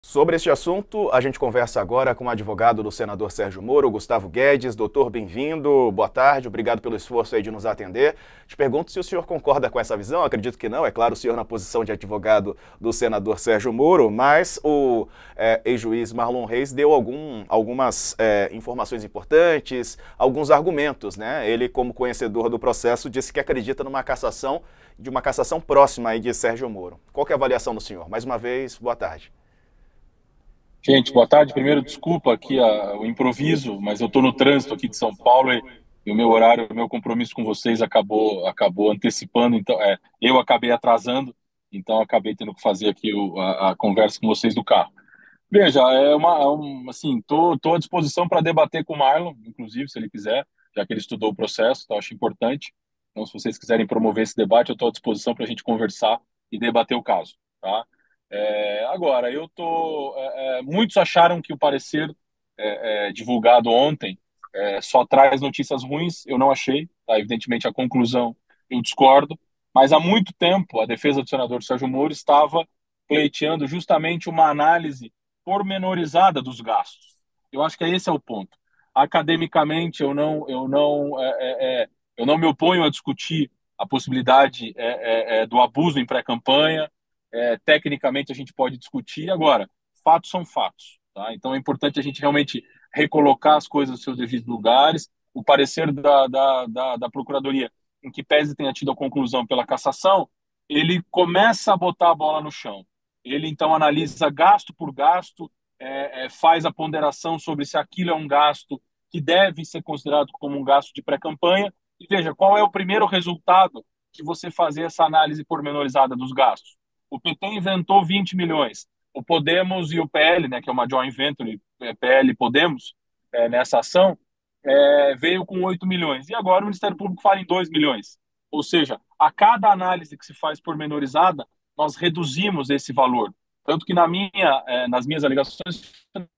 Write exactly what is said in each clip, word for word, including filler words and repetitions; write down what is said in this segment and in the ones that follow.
Sobre este assunto, a gente conversa agora com o advogado do senador Sérgio Moro, Gustavo Guedes. Doutor, bem-vindo, boa tarde, obrigado pelo esforço aí de nos atender. Te pergunto se o senhor concorda com essa visão, acredito que não, é claro, o senhor na posição de advogado do senador Sérgio Moro, mas o é, ex-juiz Marlon Reis deu algum, algumas é, informações importantes, alguns argumentos, né? Ele, como conhecedor do processo, disse que acredita numa cassação, de uma cassação próxima aí de Sérgio Moro. Qual que é a avaliação do senhor? Mais uma vez, boa tarde. Gente, boa tarde. Primeiro, desculpa aqui a, o improviso, mas eu estou no trânsito aqui de São Paulo e, e o meu horário, o meu compromisso com vocês acabou, acabou antecipando, então é, eu acabei atrasando, então acabei tendo que fazer aqui o, a, a conversa com vocês do carro. Veja, é uma, é um, assim, tô, tô à disposição para debater com o Marlon, inclusive, se ele quiser, já que ele estudou o processo, então acho importante. Então, se vocês quiserem promover esse debate, eu estou à disposição para a gente conversar e debater o caso, tá? É, agora, eu tô. É, é, muitos acharam que o parecer é, é, divulgado ontem é, só traz notícias ruins. Eu não achei, tá? Evidentemente, a conclusão eu discordo, mas há muito tempo a defesa do senador Sérgio Moro estava pleiteando justamente uma análise pormenorizada dos gastos. Eu acho que esse é o ponto. Academicamente, eu não, eu não, é, é, é eu não me oponho a discutir a possibilidade é, é, é do abuso em pré-campanha. É, tecnicamente a gente pode discutir. Agora, fatos são fatos, tá? Então é importante a gente realmente recolocar as coisas nos seus devidos lugares. O parecer da, da, da, da Procuradoria, em que pese tenha tido a conclusão pela cassação, ele começa a botar a bola no chão. Ele então analisa gasto por gasto, é, é, faz a ponderação sobre se aquilo é um gasto que deve ser considerado como um gasto de pré-campanha. E veja, qual é o primeiro resultado de você fazer essa análise pormenorizada dos gastos? O P T inventou vinte milhões. O Podemos e o P L, né, que é uma joint venture, P L e Podemos, é, nessa ação, é, veio com oito milhões. E agora o Ministério Público fala em dois milhões. Ou seja, a cada análise que se faz pormenorizada, nós reduzimos esse valor. Tanto que na minha, é, nas minhas alegações,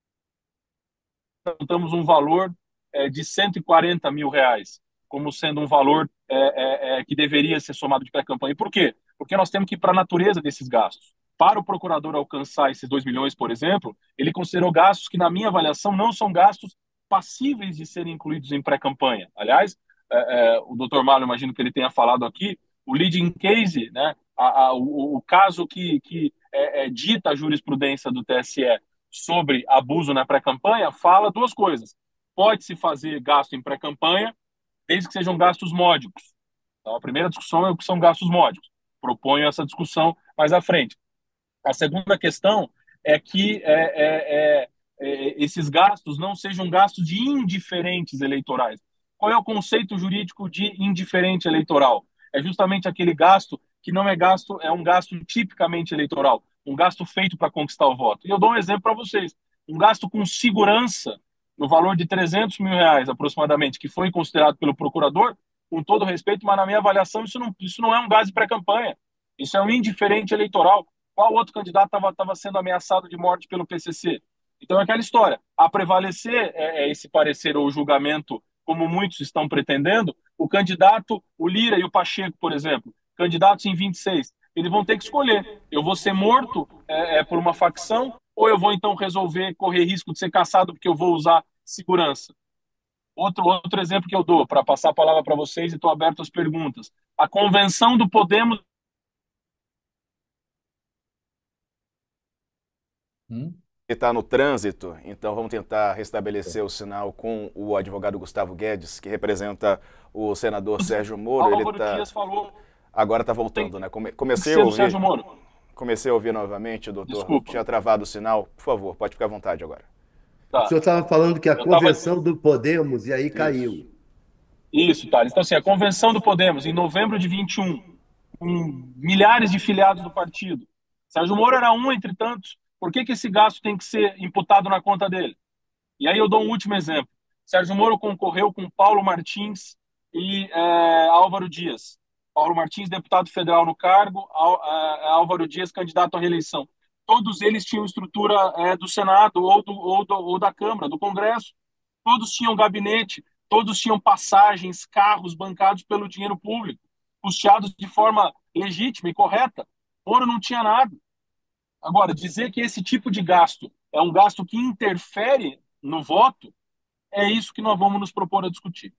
apontamos um valor é, de cento e quarenta mil reais como sendo um valor é, é, é, que deveria ser somado de pré-campanha. Por quê? Porque nós temos que ir para a natureza desses gastos. Para o procurador alcançar esses dois milhões, por exemplo, ele considerou gastos que, na minha avaliação, não são gastos passíveis de serem incluídos em pré-campanha. Aliás, é, é, o doutor Marlon, imagino que ele tenha falado aqui, o leading case, né, a, a, o, o, caso que, que é, é, dita a jurisprudência do T S E sobre abuso na pré-campanha, fala duas coisas. Pode-se fazer gasto em pré-campanha, desde que sejam gastos módicos. Então, a primeira discussão é o que são gastos módicos. Proponho essa discussão mais à frente. A segunda questão é que é, é, é, é, esses gastos não sejam gastos de indiferentes eleitorais. Qual é o conceito jurídico de indiferente eleitoral? É justamente aquele gasto que não é gasto, é um gasto tipicamente eleitoral, um gasto feito para conquistar o voto. E eu dou um exemplo para vocês. Um gasto com segurança no valor de trezentos mil reais aproximadamente, que foi considerado pelo procurador, com todo respeito, mas na minha avaliação isso não, isso não é um gasto de pré-campanha. Isso é um indiferente eleitoral. Qual outro candidato estava sendo ameaçado de morte pelo P C C? Então é aquela história. A prevalecer é, é esse parecer ou julgamento, como muitos estão pretendendo, o candidato, o Lira e o Pacheco, por exemplo, candidatos em vinte e seis, eles vão ter que escolher. Eu vou ser morto é, é, por uma facção ou eu vou então resolver correr risco de ser caçado porque eu vou usar segurança? Outro, outro exemplo que eu dou, para passar a palavra para vocês e estou aberto às perguntas. A convenção do Podemos. Hum? Está no trânsito, então vamos tentar restabelecer o sinal com o advogado Gustavo Guedes, que representa o senador Sérgio Moro. Ele Álvaro tá, Dias falou agora está tem voltando, né? Come- que comecei a ser do Sérgio ouvir, Moro. comecei a ouvir novamente, doutor. Desculpa. Tinha travado o sinal. Por favor, pode ficar à vontade agora. O Tá. senhor estava falando que a Eu tava. convenção do Podemos, e aí Isso. caiu. Isso, Thales. Então, assim, a convenção do Podemos, em novembro de vinte e um, com milhares de filiados do partido. Sérgio Moro era um entre tantos. Por que, que esse gasto tem que ser imputado na conta dele? E aí eu dou um último exemplo. Sérgio Moro concorreu com Paulo Martins e é, Álvaro Dias. Paulo Martins, deputado federal no cargo, Álvaro Dias, candidato à reeleição. Todos eles tinham estrutura é, do Senado ou, do, ou, do, ou da Câmara, do Congresso. Todos tinham gabinete, todos tinham passagens, carros bancados pelo dinheiro público, custeados de forma legítima e correta. Moro não tinha nada. Agora, dizer que esse tipo de gasto é um gasto que interfere no voto, é isso que nós vamos nos propor a discutir.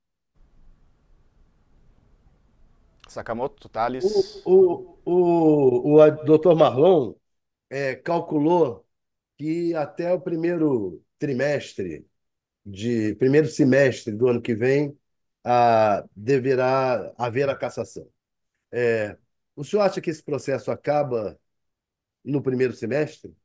Sakamoto, O, Thales. o, o, o doutor Marlon é, calculou que até o primeiro trimestre, de primeiro semestre do ano que vem, ah, deverá haver a cassação. É, o senhor acha que esse processo acaba no primeiro semestre?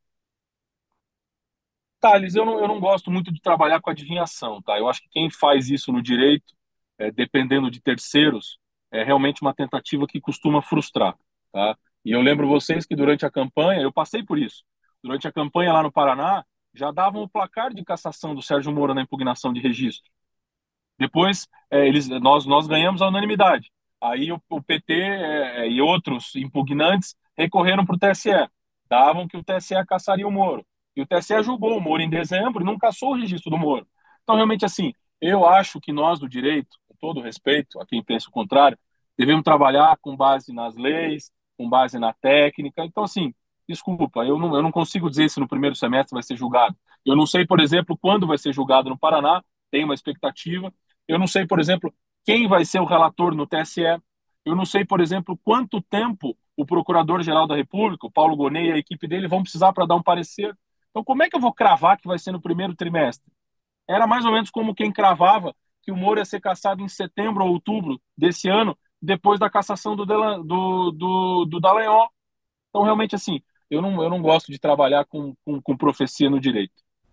Thales, eu não, eu não gosto muito de trabalhar com adivinhação, tá? Eu acho que quem faz isso no direito, é, dependendo de terceiros, é realmente uma tentativa que costuma frustrar, tá? E eu lembro vocês que durante a campanha, eu passei por isso. Durante a campanha lá no Paraná, já davam o placar de cassação do Sérgio Moro na impugnação de registro. Depois, é, eles, nós, nós ganhamos a unanimidade. Aí o, o P T é, é, e outros impugnantes recorreram para o T S E. Davam que o T S E cassaria o Moro. E o T S E julgou o Moro em dezembro e não cassou o registro do Moro. Então, realmente, assim, eu acho que nós do direito, com todo respeito a quem pensa o contrário, devemos trabalhar com base nas leis, com base na técnica. Então, assim, desculpa, eu não, eu não consigo dizer se no primeiro semestre vai ser julgado. Eu não sei, por exemplo, quando vai ser julgado no Paraná, tem uma expectativa. Eu não sei, por exemplo, quem vai ser o relator no T S E. Eu não sei, por exemplo, quanto tempo o Procurador-Geral da República, o Paulo Gonet e a equipe dele vão precisar para dar um parecer. Então, como é que eu vou cravar que vai ser no primeiro trimestre? Era mais ou menos como quem cravava que o Moro ia ser cassado em setembro ou outubro desse ano, depois da cassação do, Delan, do, do, do Dallagnol. Então, realmente, assim, eu não, eu não gosto de trabalhar com, com, com profecia no direito.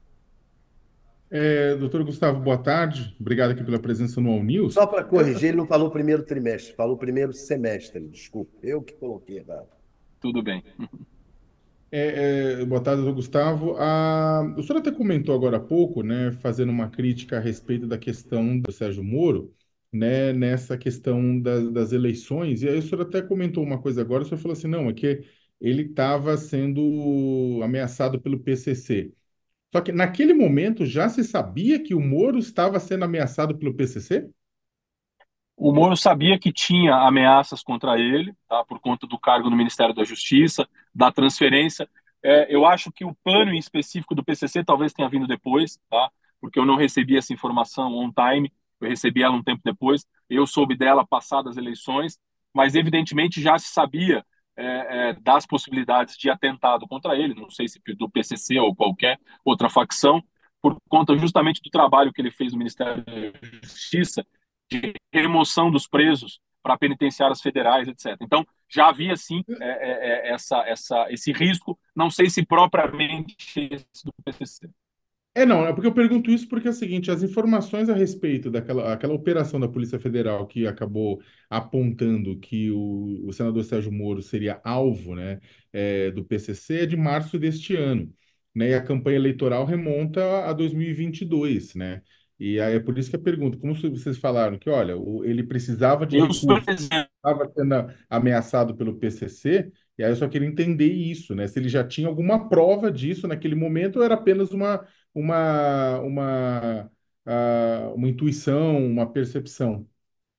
É, doutor Gustavo, boa tarde. Obrigado aqui pela presença no All News. Só para corrigir, ele não falou primeiro trimestre, falou primeiro semestre, desculpa. Eu que coloquei errado. Tudo bem. É, é, boa tarde, doutor Gustavo. A, o senhor até comentou agora há pouco, né, fazendo uma crítica a respeito da questão do Sérgio Moro, né, nessa questão das, das eleições, e aí o senhor até comentou uma coisa agora, o senhor falou assim, não, é que ele estava sendo ameaçado pelo P C C. Só que naquele momento já se sabia que o Moro estava sendo ameaçado pelo P C C? O Moro sabia que tinha ameaças contra ele, tá, por conta do cargo no Ministério da Justiça, da transferência. É, eu acho que o plano em específico do P C C talvez tenha vindo depois, tá, porque eu não recebi essa informação on time, eu recebi ela um tempo depois. Eu soube dela passadas as eleições, mas evidentemente já se sabia é, é, das possibilidades de atentado contra ele, não sei se do P C C ou qualquer outra facção, por conta justamente do trabalho que ele fez no Ministério da Justiça, de remoção dos presos para penitenciárias federais, etcétera. Então, já havia, sim, é, é, é, essa, essa, esse risco, não sei se propriamente esse do P C C. É, não, é porque eu pergunto isso porque é o seguinte, as informações a respeito daquela aquela operação da Polícia Federal que acabou apontando que o, o senador Sérgio Moro seria alvo, né, é, do P C C é de março deste ano, né, e a campanha eleitoral remonta a dois mil e vinte e dois, né, e aí é por isso que eu pergunto, como vocês falaram que, olha, o- ele precisava de Eu, por recursos, exemplo, estava sendo ameaçado pelo P C C, e aí eu só queria entender isso, né, se ele já tinha alguma prova disso naquele momento ou era apenas uma uma, uma, ah, uma intuição, uma percepção.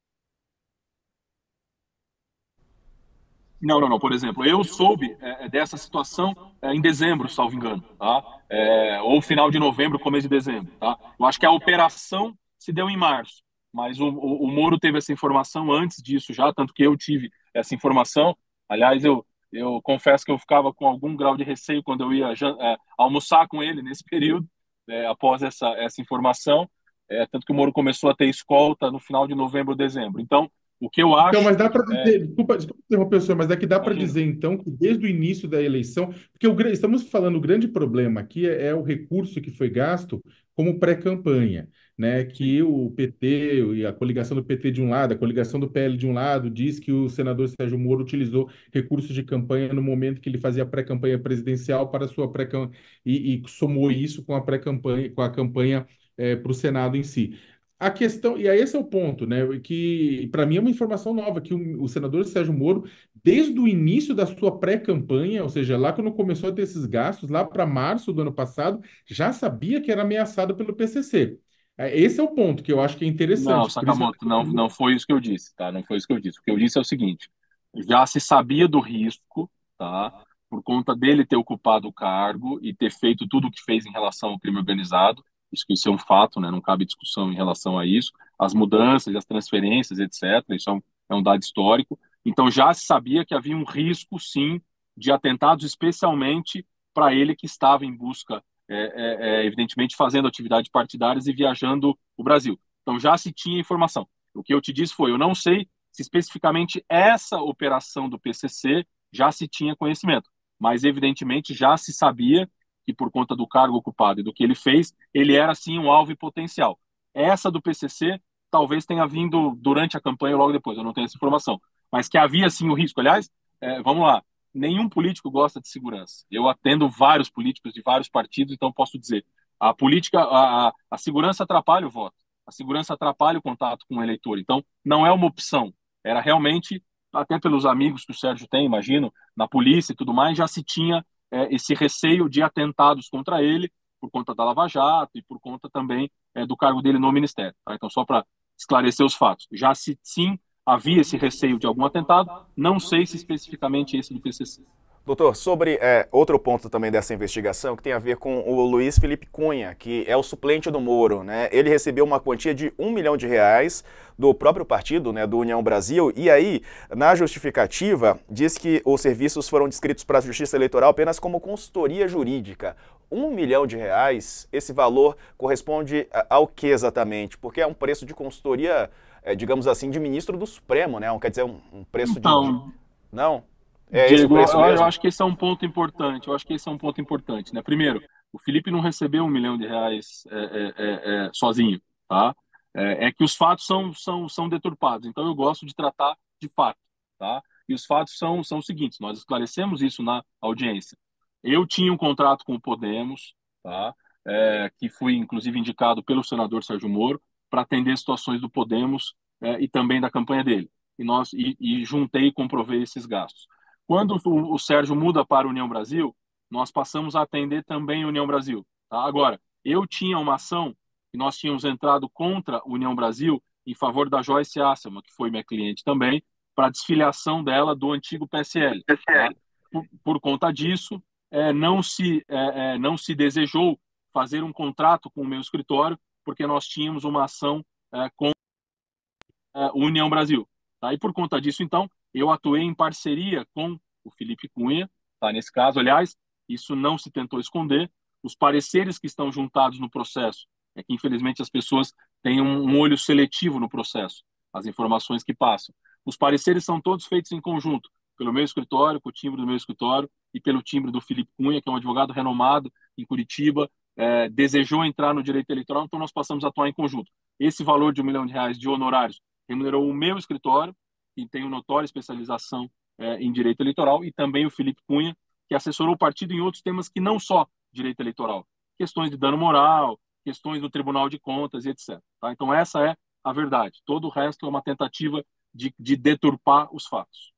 não, não, não. Por exemplo, eu soube é, dessa situação é, em dezembro, salvo engano, tá? É, ou final de novembro, começo de dezembro, tá? Eu acho que a operação se deu em março, mas o, o, o Moro teve essa informação antes disso já, tanto que eu tive essa informação. Aliás, eu, eu confesso que eu ficava com algum grau de receio quando eu ia é, almoçar com ele nesse período, é, após essa, essa informação, é, tanto que o Moro começou a ter escolta no final de novembro, dezembro. Então, o que eu Então, acho mas dá para é, dizer, desculpa, desculpa interromper o senhor, mas é que dá para imagina, dizer, então, que desde o início da eleição, porque o, gra- estamos falando, o grande problema aqui é, é o recurso que foi gasto como pré-campanha, né? sim. Que o P T e a coligação do P T de um lado, a coligação do P L de um lado, diz que o senador Sérgio Moro utilizou recursos de campanha no momento que ele fazia a pré-campanha presidencial para a sua pré e, e somou isso com a pré-campanha, com a campanha para o Senado em si. A questão, e aí esse é o ponto, né? Que para mim é uma informação nova, que o, o senador Sérgio Moro, desde o início da sua pré-campanha, ou seja, lá quando começou a ter esses gastos, lá para março do ano passado, já sabia que era ameaçado pelo P C C. É, esse é o ponto que eu acho que é Não, interessante. Por isso Sakamoto, não, não foi isso que eu disse, tá? Não foi isso que eu disse. O que eu disse é o seguinte: já se sabia do risco, tá? por conta dele ter ocupado o cargo e ter feito tudo o que fez em relação ao crime organizado. Isso, isso é um fato, né? Não cabe discussão em relação a isso. As mudanças, as transferências, etcétera. Isso é um, é um dado histórico. Então já se sabia que havia um risco, sim, de atentados, especialmente para ele que estava em busca, é, é, é, evidentemente, fazendo atividades partidárias e viajando o Brasil. Então já se tinha informação. O que eu te disse foi, eu não sei se especificamente essa operação do P C C já se tinha conhecimento, mas evidentemente já se sabia que por conta do cargo ocupado e do que ele fez, ele era sim um alvo potencial. Essa do P C C talvez tenha vindo durante a campanha ou logo depois, eu não tenho essa informação, mas que havia sim o risco. Aliás, é, vamos lá, nenhum político gosta de segurança. Eu atendo vários políticos de vários partidos, então posso dizer, a política, a, a, a segurança atrapalha o voto, a segurança atrapalha o contato com o eleitor, então não é uma opção, era realmente, até pelos amigos que o Sérgio tem, imagino, na polícia e tudo mais, já se tinha é, esse receio de atentados contra ele, por conta da Lava Jato e por conta também é, do cargo dele no Ministério. Tá? Então, só para esclarecer os fatos. Já se sim havia esse receio de algum atentado, não sei se especificamente esse do P C C. Doutor, sobre é, outro ponto também dessa investigação que tem a ver com o Luiz Felipe Cunha, que é o suplente do Moro, né? Ele recebeu uma quantia de um milhão de reais do próprio partido, né, do União Brasil, e aí, na justificativa, diz que os serviços foram descritos para a Justiça Eleitoral apenas como consultoria jurídica. Um milhão de reais, esse valor corresponde ao que exatamente? Porque é um preço de consultoria, é, digamos assim, de ministro do Supremo, né? Quer dizer, um, um preço então, de... Não? É esse o Diego, preço eu, eu mesmo? acho que esse é um ponto importante. Eu acho que esse é um ponto importante, né? Primeiro, o Felipe não recebeu um milhão de reais é, é, é, é, sozinho, tá? É, é que os fatos são, são, são deturpados. Então, eu gosto de tratar de fato, tá? E os fatos são, são os seguintes. Nós esclarecemos isso na audiência. Eu tinha um contrato com o Podemos, tá? É, que fui inclusive indicado pelo senador Sérgio Moro para atender situações do Podemos é, e também da campanha dele. E nós e, e juntei e comprovei esses gastos. Quando o, o Sérgio muda para a União Brasil, nós passamos a atender também a União Brasil. Tá? Agora, eu tinha uma ação que nós tínhamos entrado contra a União Brasil em favor da Joyce Asselman, que foi minha cliente também, para a desfiliação dela do antigo P S L. Tá? Por, por conta disso, é, não, se, é, é, não se desejou fazer um contrato com o meu escritório, porque nós tínhamos uma ação é, com a União Brasil. Tá? E por conta disso, então, eu atuei em parceria com o Felipe Cunha, tá? Nesse caso, aliás, isso não se tentou esconder. Os pareceres que estão juntados no processo, é que infelizmente as pessoas têm um, um olho seletivo no processo, as informações que passam. Os pareceres são todos feitos em conjunto, pelo meu escritório, com o timbre do meu escritório e pelo timbre do Felipe Cunha, que é um advogado renomado em Curitiba, é, desejou entrar no direito eleitoral, então nós passamos a atuar em conjunto. Esse valor de um milhão de reais de honorários remunerou o meu escritório, que tem uma notória especialização é, em direito eleitoral, e também o Felipe Cunha, que assessorou o partido em outros temas que não só direito eleitoral, questões de dano moral, questões do Tribunal de Contas e etcétera. Tá? Então essa é a verdade. Todo o resto é uma tentativa de, de deturpar os fatos.